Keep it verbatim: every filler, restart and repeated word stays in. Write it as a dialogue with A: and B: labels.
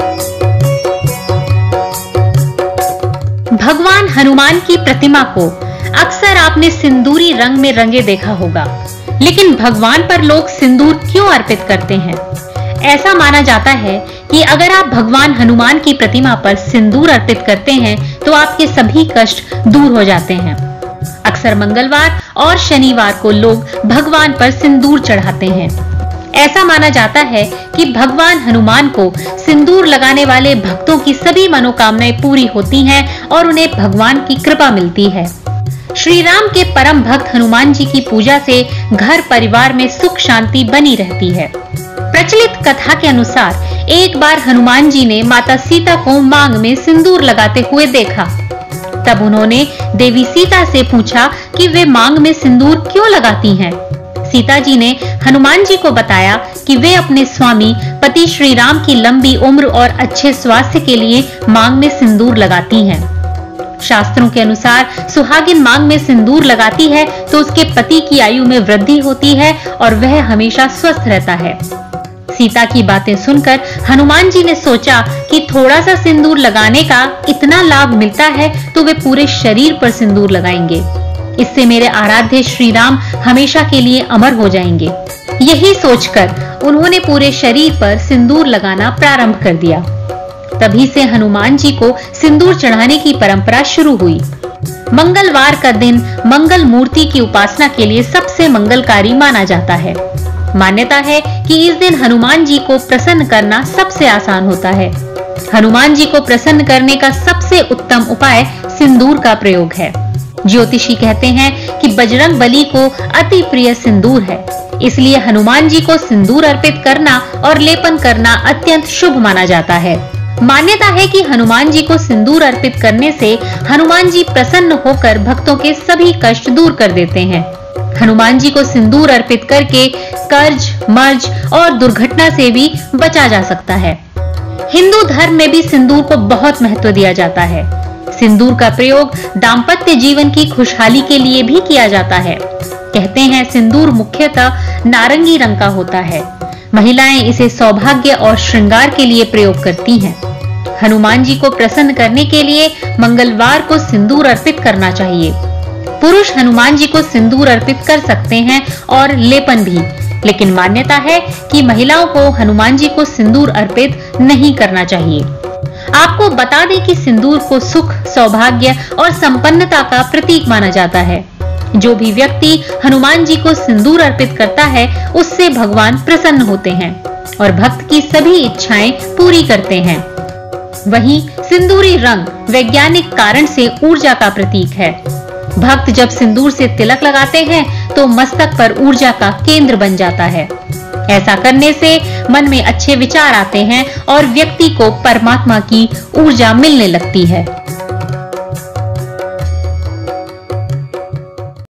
A: भगवान हनुमान की प्रतिमा को अक्सर आपने सिंदूरी रंग में रंगे देखा होगा, लेकिन भगवान पर लोग सिंदूर क्यों अर्पित करते हैं? ऐसा माना जाता है कि अगर आप भगवान हनुमान की प्रतिमा पर सिंदूर अर्पित करते हैं तो आपके सभी कष्ट दूर हो जाते हैं। अक्सर मंगलवार और शनिवार को लोग भगवान पर सिंदूर चढ़ाते हैं। ऐसा माना जाता है कि भगवान हनुमान को सिंदूर लगाने वाले भक्तों की सभी मनोकामनाएं पूरी होती हैं और उन्हें भगवान की कृपा मिलती है। श्री राम के परम भक्त हनुमान जी की पूजा से घर परिवार में सुख शांति बनी रहती है। प्रचलित कथा के अनुसार एक बार हनुमान जी ने माता सीता को मांग में सिंदूर लगाते हुए देखा। तब उन्होंने देवी सीता से पूछा कि वे मांग में सिंदूर क्यों लगाती हैं। सीता जी ने हनुमान जी को बताया कि वे अपने स्वामी पति श्री राम की लंबी उम्र और अच्छे स्वास्थ्य के लिए मांग में सिंदूर लगाती हैं। शास्त्रों के अनुसार सुहागिन मांग में सिंदूर लगाती है तो उसके पति की आयु में वृद्धि होती है और वह हमेशा स्वस्थ रहता है। सीता की बातें सुनकर हनुमान जी ने सोचा कि थोड़ा सा सिंदूर लगाने का इतना लाभ मिलता है तो वे पूरे शरीर पर सिंदूर लगाएंगे। इससे मेरे आराध्य श्री राम हमेशा के लिए अमर हो जाएंगे। यही सोचकर उन्होंने पूरे शरीर पर सिंदूर लगाना प्रारंभ कर दिया। तभी से हनुमान जी को सिंदूर चढ़ाने की परंपरा शुरू हुई। मंगलवार का दिन मंगल मूर्ति की उपासना के लिए सबसे मंगलकारी माना जाता है। मान्यता है कि इस दिन हनुमान जी को प्रसन्न करना सबसे आसान होता है। हनुमान जी को प्रसन्न करने का सबसे उत्तम उपाय सिंदूर का प्रयोग है। ज्योतिषी कहते हैं कि बजरंग बली को अति प्रिय सिंदूर है, इसलिए हनुमान जी को सिंदूर अर्पित करना और लेपन करना अत्यंत शुभ माना जाता है। मान्यता है कि हनुमान जी को सिंदूर अर्पित करने से हनुमान जी प्रसन्न होकर भक्तों के सभी कष्ट दूर कर देते हैं। हनुमान जी को सिंदूर अर्पित करके कर्ज, मर्ज और दुर्घटना से भी बचा जा सकता है। हिंदू धर्म में भी सिंदूर को बहुत महत्व दिया जाता है। सिंदूर का प्रयोग दाम्पत्य जीवन की खुशहाली के लिए भी किया जाता है। कहते हैं सिंदूर मुख्यतः नारंगी रंग का होता है। महिलाएं इसे सौभाग्य और श्रृंगार के लिए प्रयोग करती हैं। हनुमान जी को प्रसन्न करने के लिए मंगलवार को सिंदूर अर्पित करना चाहिए। पुरुष हनुमान जी को सिंदूर अर्पित कर सकते हैं और लेपन भी, लेकिन मान्यता है कि महिलाओं को हनुमान जी को सिंदूर अर्पित नहीं करना चाहिए। आपको बता दें कि सिंदूर को सुख, सौभाग्य और संपन्नता का प्रतीक माना जाता है। जो भी व्यक्ति हनुमान जी को सिंदूर अर्पित करता है उससे भगवान प्रसन्न होते हैं और भक्त की सभी इच्छाएं पूरी करते हैं। वहीं सिंदूरी रंग वैज्ञानिक कारण से ऊर्जा का प्रतीक है। भक्त जब सिंदूर से तिलक लगाते हैं तो मस्तक पर ऊर्जा का केंद्र बन जाता है। ऐसा करने से मन में अच्छे विचार आते हैं और व्यक्ति को परमात्मा की ऊर्जा मिलने लगती है।